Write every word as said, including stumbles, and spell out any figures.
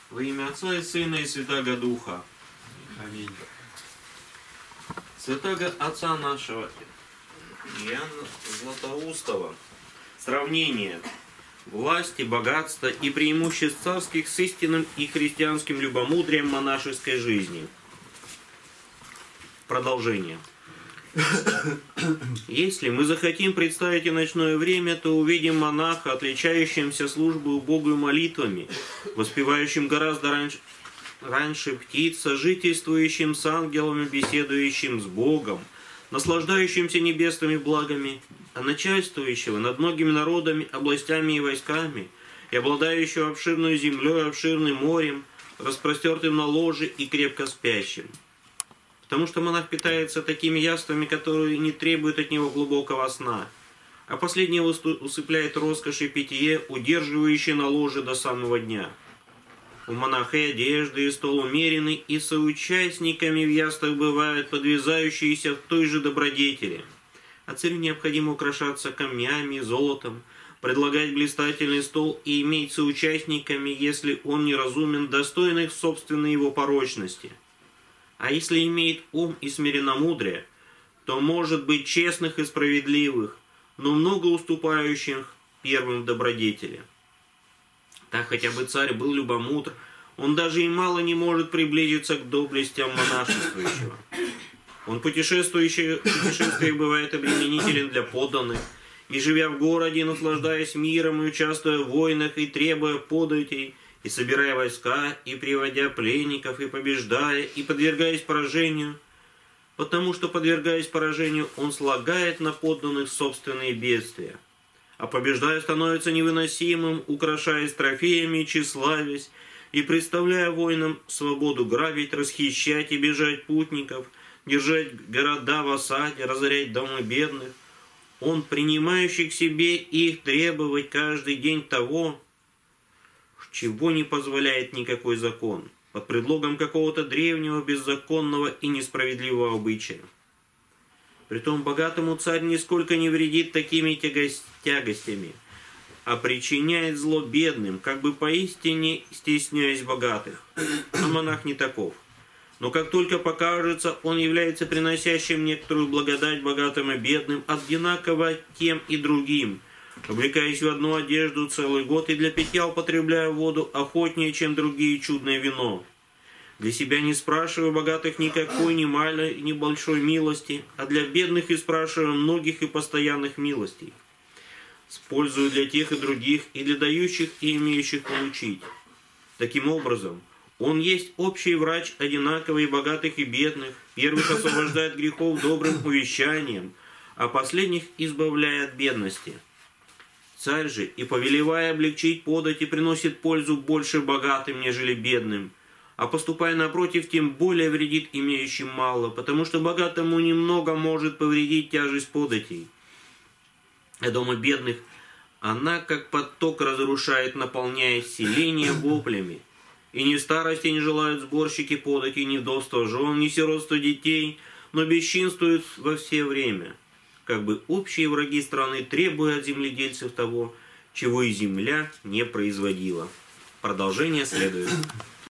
Во имя Отца и Сына и Святаго Духа. Аминь. Святаго Отца нашего Иоанна Златоустова. Сравнение власти, богатства и преимуществ царских с истинным и христианским любомудрием монашеской жизни. Продолжение. Если мы захотим представить и ночное время, то увидим монаха, отличающимся службой Богу молитвами, воспевающим гораздо раньше, раньше птиц, сожительствующим с ангелами, беседующим с Богом, наслаждающимся небесными благами, а начальствующего над многими народами, областями и войсками, и обладающего обширной землей, обширным морем, распростертым на ложе и крепко спящим. Потому что монах питается такими яствами, которые не требуют от него глубокого сна, а последнего усыпляет роскошь и питье, удерживающие на ложе до самого дня. У монаха и одежды, и стол умеренный, и соучастниками в яствах бывают подвязающиеся в той же добродетели. А царю необходимо украшаться камнями, золотом, предлагать блистательный стол и иметь соучастниками, если он неразумен, достойных собственной его порочности. А если имеет ум и смиренномудрие, то может быть честных и справедливых, но много уступающих первым в добродетели. Так хотя бы царь был любомудр, он даже и мало не может приблизиться к доблестям монашествующего. Он путешествующий, путешествие бывает обременителен для подданных, и живя в городе, наслаждаясь миром и участвуя в войнах, и требуя податей, и собирая войска, и приводя пленников, и побеждая, и подвергаясь поражению, потому что, подвергаясь поражению, он слагает на подданных собственные бедствия, а побеждая становится невыносимым, украшаясь трофеями, тщеславясь, и представляя воинам свободу грабить, расхищать и бежать путников, держать города в осаде, разорять дома бедных, он, принимающий к себе их, требовать каждый день того, чего не позволяет никакой закон, под предлогом какого-то древнего, беззаконного и несправедливого обычая. Притом богатому царь нисколько не вредит такими тягостями, а причиняет зло бедным, как бы поистине стесняясь богатых. А монах не таков. Но как только покажется, он является приносящим некоторую благодать богатым и бедным, одинаково тем и другим, облекаясь в одну одежду целый год и для питья употребляя воду охотнее, чем другие, чудное вино. Для себя не спрашивая богатых никакой ни малой, ни большой милости, а для бедных и спрашивая многих и постоянных милостей, с пользою для тех и других, и для дающих и имеющих получить. Таким образом, он есть общий врач, одинаковый и богатых и бедных, первых освобождает грехов добрым увещанием, а последних избавляя от бедности. Царь же, и повелевая облегчить подати, приносит пользу больше богатым, нежели бедным, а поступая напротив, тем более вредит имеющим мало, потому что богатому немного может повредить тяжесть податей. А дома бедных она, как поток, разрушает, наполняя селения воплями. И ни в старости не желают сборщики податей, ни вдовства жен, ни сиротства детей, но бесчинствуют во все время, как бы общие враги страны, требуя от земледельцев того, чего и земля не производила. Продолжение следует.